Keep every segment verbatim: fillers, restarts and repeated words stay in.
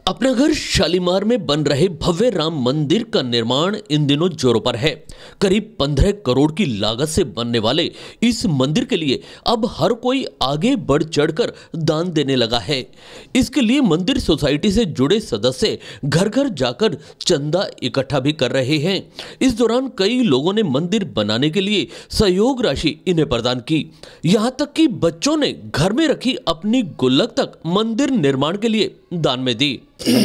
अपना घर शालीमार में बन रहे भव्य राम मंदिर का निर्माण इन दिनों जोरों पर है। करीब पंद्रह करोड़ की लागत से बनने वाले इस मंदिर के लिए अब हर कोई आगे बढ़ चढ़कर दान देने लगा है। इसके लिए मंदिर सोसाइटी से जुड़े सदस्य घर घर जाकर चंदा इकट्ठा भी कर रहे हैं। इस दौरान कई लोगों ने मंदिर बनाने के लिए सहयोग राशि इन्हें प्रदान की। यहाँ तक कि बच्चों ने घर में रखी अपनी गुल्लक तक मंदिर निर्माण के लिए दान में दी।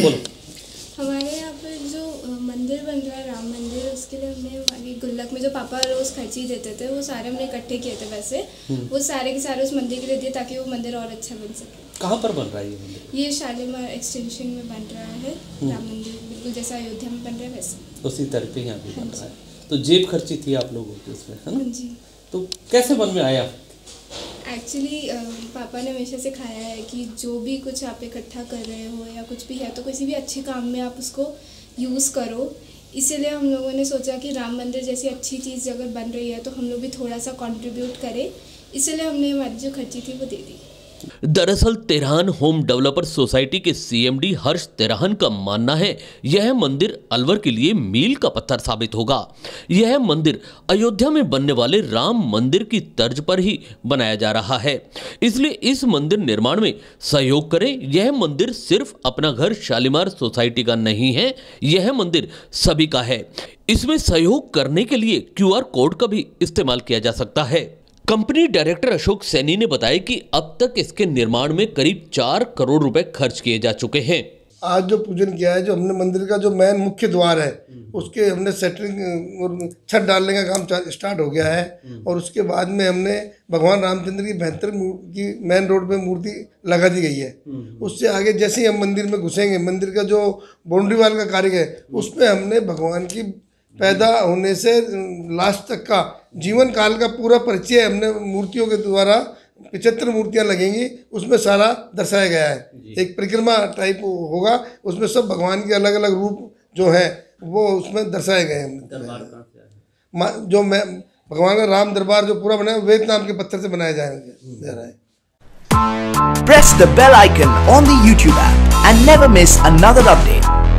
हमारे यहाँ पर जो मंदिर बन रहा है राम मंदिर, उसके लिए हमने हमारी गुल्लक में जो पापा रोज़ खर्ची देते थे वो सारे हमने इकट्ठे किए थे। वैसे वो सारे के सारे उस मंदिर के लिए दिए ताकि वो मंदिर और अच्छा बन सके। कहाँ पर बन रहा है ये मंदिर? ये शालीमार एक्सटेंशन में बन रहा है राम मंदिर, बिल्कुल जैसा अयोध्या में बन रहा है वैसे उसी तरह पे यहाँ भी बन रहा है। तो जेब खर्ची थी आप लोगों की उसमें, है ना? जी। तो कैसे मन में आया? एक्चुअली पापा ने हमेशा सिखाया है कि जो भी कुछ आप इकट्ठा कर रहे हो या कुछ भी है तो किसी भी अच्छे काम में आप उसको यूज़ करो। इसीलिए हम लोगों ने सोचा कि राम मंदिर जैसी अच्छी चीज़ अगर बन रही है तो हम लोग भी थोड़ा सा कंट्रीब्यूट करें। इसलिए हमने हमारी जो खर्ची थी वो दे दी। दरअसल तेरहान होम डेवलपर सोसाइटी के सीएमडी हर्ष तेरहान का मानना है यह मंदिर अलवर के लिए मील का पत्थर साबित होगा। यह मंदिर अयोध्या में बनने वाले राम मंदिर की तर्ज पर ही बनाया जा रहा है, इसलिए इस मंदिर निर्माण में सहयोग करें। यह मंदिर सिर्फ अपना घर शालीमार सोसाइटी का नहीं है, यह मंदिर सभी का है। इसमें सहयोग करने के लिए क्यू आर कोड का भी इस्तेमाल किया जा सकता है। कंपनी डायरेक्टर अशोक सैनी ने बताया कि अब तक इसके निर्माण में करीब चार करोड़ रुपए खर्च किए जा चुके हैं। आज जो पूजन किया है, जो हमने मंदिर का जो मेन मुख्य द्वार है उसके हमने सेटरिंग और छत डालने का काम स्टार्ट हो गया है और उसके बाद में हमने भगवान रामचंद्र की बेहतर की मेन रोड पे मूर्ति लगा दी गई है। उससे आगे जैसे ही हम मंदिर में घुसेंगे, मंदिर का जो बाउंड्री वाल का कार्य है उस पर हमने भगवान की पैदा होने से लास्ट तक का जीवन काल का पूरा परिचय हमने मूर्तियों के द्वारा पचहत्तर मूर्तियां लगेंगी, उसमें सारा दर्शाया गया है। एक परिक्रमा टाइप होगा, उसमें सब भगवान के अलग अलग रूप जो है वो उसमें दर्शाए गए हैं। जो मैं भगवान का राम दरबार जो पूरा बना है वियतनाम के पत्थर से बनाया जा रहा है। Press the bell icon on the YouTube app and never miss another update.